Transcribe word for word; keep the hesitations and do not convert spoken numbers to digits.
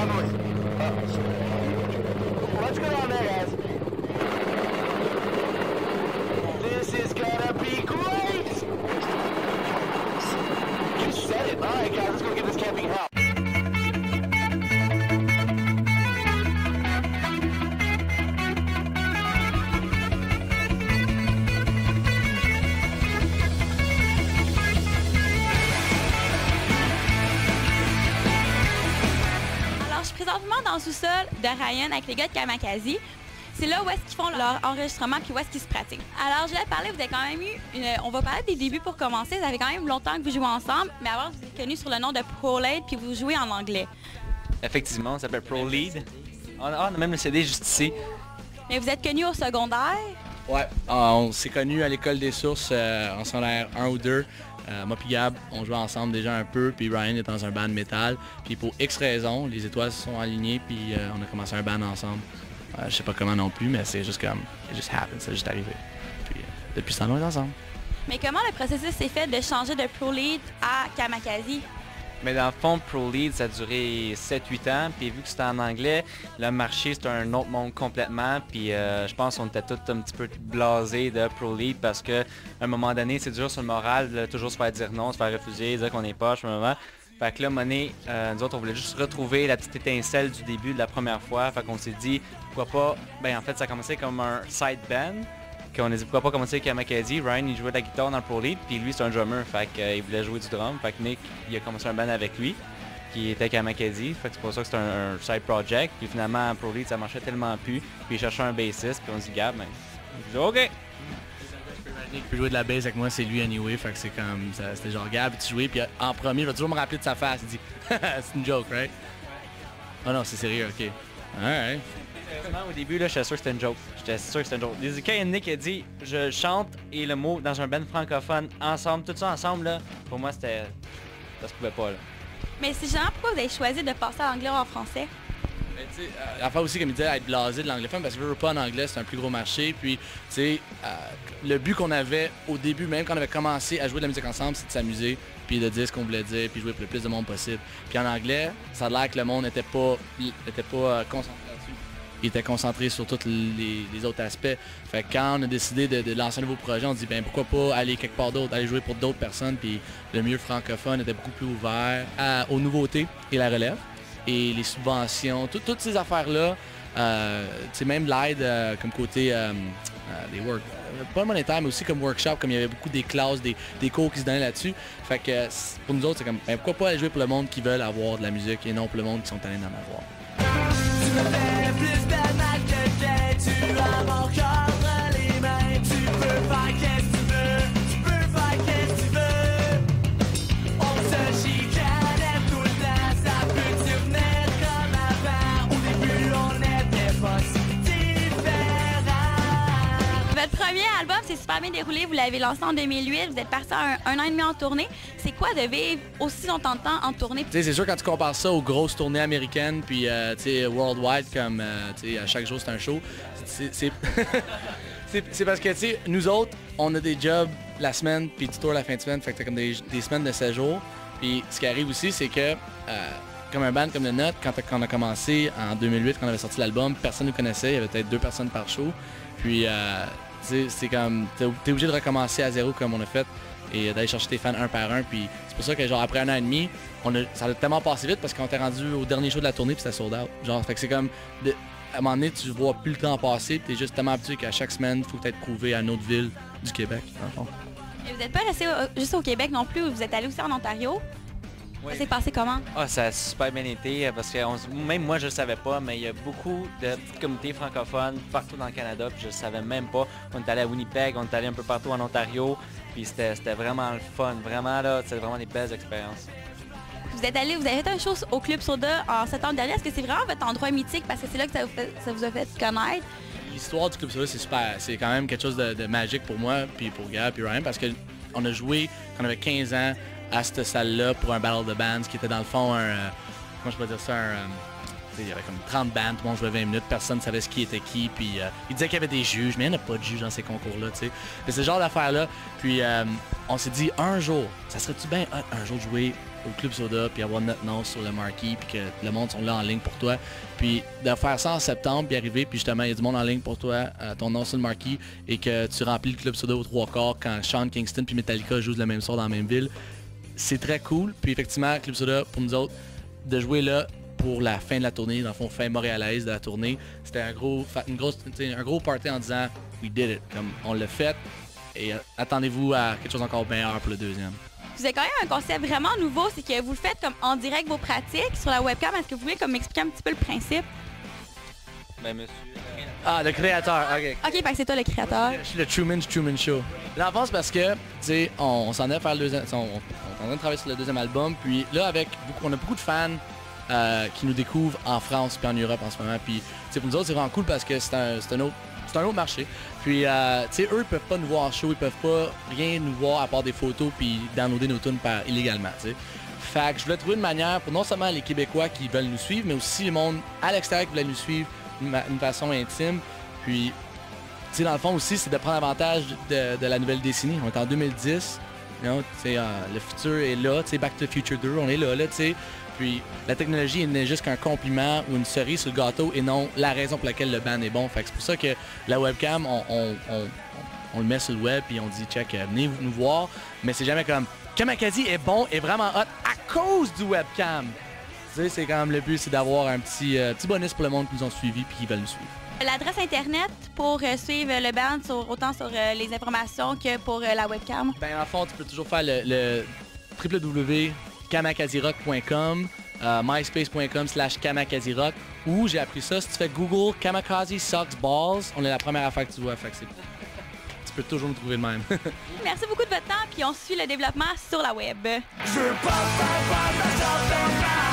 on the way. Uh, let's go down there, guys. This is gonna be great! You said it. All right, guys, let's go get this camping help. Présentement dans le sous-sol de Ryan avec les gars de Kamakazi. C'est là où est-ce qu'ils font leur enregistrement puis où est-ce qu'ils se pratiquent. Alors, je vais parler, vous avez quand même eu une... On va parler des débuts pour commencer. Ça fait quand même longtemps que vous jouez ensemble, mais avant, vous êtes connus sur le nom de ProLead puis vous jouez en anglais. Effectivement, ça s'appelle ProLead. On a, on a même le C D juste ici. Mais vous êtes connus au secondaire? Ouais, on s'est connus à l'école des sources euh, en secondaire un ou deux. Euh, moi puis Gab, on jouait ensemble déjà un peu, puis Ryan est dans un band métal. Puis pour X raisons, les étoiles se sont alignées, puis euh, on a commencé un band ensemble. Euh, je sais pas comment non plus, mais c'est juste comme, it just happened, c'est juste arrivé. Puis euh, depuis ce temps-là, on est ensemble. Mais comment le processus s'est fait de changer de ProLead à Kamakazi? Mais dans le fond, ProLead, ça a duré sept huit ans, puis vu que c'était en anglais, le marché, c'était un autre monde complètement, puis euh, je pense qu'on était tous un petit peu blasés de ProLead parce qu'à un moment donné, c'est dur sur le moral de toujours se faire dire non, se faire refuser, dire qu'on est poche, moment. Fait que là, monnaie, euh, nous autres, on voulait juste retrouver la petite étincelle du début de la première fois, fait qu'on s'est dit, pourquoi pas, ben en fait, ça a commencé comme un side band. On a dit pourquoi pas commencer avec Kamakazi. Ryan il jouait de la guitare dans le ProLead, puis lui c'est un drummer, fait qu'il euh, voulait jouer du drum. Fait que Nick il a commencé un band avec lui, qui était Kamakazi. Fait que c'est pour ça que c'était un, un side project. Puis finalement ProLead ça marchait tellement plus. Puis il cherchait un bassiste, puis on se dit Gab, ben, je dis ok. Nick peut jouer de la bass avec moi, c'est lui anyway, fait que c'est comme, c'était genre Gab, tu jouais, puis en premier, je vais toujours me rappeler de sa face, il dit c'est une joke, right? Oh non, c'est sérieux, ok. Alright. Au début, là, j'étais sûr que c'était une joke. J'étais sûr que c'était une joke. Les Quand Nick a dit je chante et le mot dans un band francophone ensemble, tout ça ensemble, là, pour moi, c'était. Ça se pouvait pas, là. Mais c'est justement pourquoi vous avez choisi de passer à l'anglais ou en français? Mais tu sais, euh, enfin aussi, comme il disait, être blasé de l'anglophone, parce que je veux pas en anglais, c'est un plus gros marché. Puis, tu sais, euh, le but qu'on avait au début, même quand on avait commencé à jouer de la musique ensemble, c'est de s'amuser, puis de dire ce qu'on voulait dire, puis jouer pour le plus de monde possible. Puis en anglais, ça a l'air que le monde n'était pas, était pas euh, concentré là-dessus. Il était concentré sur tous les, les autres aspects. Fait que quand on a décidé de, de lancer un nouveau projet, on dit ben pourquoi pas aller quelque part d'autre, aller jouer pour d'autres personnes. Puis le milieu francophone était beaucoup plus ouvert à, aux nouveautés et la relève. Et les subventions, tout, toutes ces affaires-là, euh, même l'aide euh, comme côté euh, euh, des work, euh, pas monétaire, mais aussi comme workshop, comme il y avait beaucoup des classes, des, des cours qui se donnaient là-dessus. Fait que pour nous autres, c'est comme ben, pourquoi pas aller jouer pour le monde qui veulent avoir de la musique et non pour le monde qui sont allés d'en avoir. Tu me fais plus de mal que bien, tu as mon cœur entre les mains, tu peux faire qu'est-ce que tu veux, tu peux faire qu'est-ce que tu veux. On se chicanait tout le temps, ça peut devenir comme avant, au début on n'était pas si différents. Votre premier album s'est super bien déroulé, vous l'avez lancé en deux mille huit, vous êtes parti un, un an et demi en tournée. C'est quoi de vivre aussi longtemps de temps en tournée? Tu sais, c'est sûr quand tu compares ça aux grosses tournées américaines, puis euh, tu sais, worldwide, comme euh, tu sais, à chaque jour c'est un show, c'est parce que tu sais, nous autres, on a des jobs la semaine, puis tu tours la fin de semaine, fait que t'as comme des, des semaines de sept jours. Puis ce qui arrive aussi, c'est que euh, comme un band comme le nôtre, quand, quand on a commencé en deux mille huit, quand on avait sorti l'album, personne ne nous connaissait, il y avait peut-être deux personnes par show. Puis euh, c'est comme, t'es es obligé de recommencer à zéro comme on a fait et d'aller chercher tes fans un par un. Puis c'est pour ça que genre après un an et demi, on a, ça a tellement passé vite parce qu'on était rendu au dernier show de la tournée puis c'était sold out. Genre, fait que c'est comme, de, à un moment donné, tu vois plus le temps passer puis t'es juste tellement habitué qu'à chaque semaine, il faut être prouvé à une autre ville du Québec, dans le fond. Et vous n'êtes pas resté au, juste au Québec non plus, vous êtes allé aussi en Ontario. Oui. Ça s'est passé comment? Ah, ça a super bien été parce que on, même moi je le savais pas, mais il y a beaucoup de petites communautés francophones partout dans le Canada, puis je le savais même pas. On est allé à Winnipeg, on est allé un peu partout en Ontario, puis c'était vraiment le fun, vraiment là, c'était vraiment des belles expériences. Vous êtes allé, vous avez fait un show au Club Soda en septembre dernier. Est-ce que c'est vraiment votre endroit mythique parce que c'est là que ça vous, fait, ça vous a fait connaître? L'histoire du Club Soda, c'est super, c'est quand même quelque chose de, de magique pour moi, puis pour Gab, puis Ryan, parce que on a joué quand on avait quinze ans à cette salle-là pour un Battle of the Bands qui était dans le fond un, euh, comment je peux dire ça, un, euh, il y avait comme trente bandes, tout le monde jouait vingt minutes, personne ne savait ce qui était qui, puis euh, il disait qu'il y avait des juges, mais il n'y en a pas de juges dans ces concours-là, tu sais. Mais c'est ce genre d'affaires-là, puis euh, on s'est dit un jour, ça serait-tu bien un jour de jouer au Club Soda, puis avoir notre nom sur le marquee, puis que le monde sont là en ligne pour toi. Puis de faire ça en septembre, puis arriver, puis justement, il y a du monde en ligne pour toi, euh, ton nom sur le marquee, et que tu remplis le Club Soda aux trois quarts quand Sean Kingston puis Metallica jouent le même soir dans la même ville. C'est très cool. Puis effectivement, Club Soda, pour nous autres, de jouer là pour la fin de la tournée, dans le fond, fin montréalaise de la tournée, c'était un gros, une grosse, un gros party en disant « We did it », comme on l'a fait, et euh, attendez-vous à quelque chose encore meilleur pour le deuxième. Vous avez quand même un concept vraiment nouveau, c'est que vous le faites comme en direct vos pratiques sur la webcam. Est-ce que vous pouvez comme m'expliquer un petit peu le principe? Ben, monsieur... Ah, le créateur, ok. OK, fait que c'est toi le créateur. Je suis le Truman Truman Show. Là, en c'est parce que, tu sais, on, on s'en est à faire le deuxième... On, on est en train de travailler sur le deuxième album, puis là, avec beaucoup, on a beaucoup de fans euh, qui nous découvrent en France puis en Europe en ce moment. Puis, tu sais, pour nous autres, c'est vraiment cool parce que c'est un, c'est un autre... C'est un autre marché. Puis, euh, tu sais, eux, ils peuvent pas nous voir en show, ils peuvent pas rien nous voir à part des photos puis downloader nos tunes par illégalement, tu sais. Fait que je voulais trouver une manière pour non seulement les Québécois qui veulent nous suivre, mais aussi le monde à l'extérieur qui veulent nous suivre d'une façon intime. Puis, tu sais, dans le fond aussi, c'est de prendre avantage de, de la nouvelle décennie. On est en deux mille dix, you know, tu sais, euh, le futur est là, tu sais, Back to the Future deux, on est là, là, tu sais. Puis la technologie n'est juste qu'un compliment ou une cerise sur le gâteau et non la raison pour laquelle le band est bon. Fait que c'est pour ça que la webcam, on, on, on, on le met sur le web et on dit check, venez nous voir. Mais c'est jamais comme Kamakazi est bon et vraiment hot à cause du webcam. Tu sais, c'est quand même le but, c'est d'avoir un petit, euh, petit bonus pour le monde qui nous ont suivis et qui veulent nous suivre. L'adresse internet pour euh, suivre le band, sur, autant sur euh, les informations que pour euh, la webcam. Ben en fond, tu peux toujours faire le, le w w w point kamakazirock point com, euh, myspace point com slash kamakazirock, ou j'ai appris ça, si tu fais Google Kamakazi Sucks Balls, on est la première affaire que tu vois, fait que c'est... tu peux toujours nous trouver de même. Merci beaucoup de votre temps, puis on suit le développement sur la web. Je veux pas faire ta chance de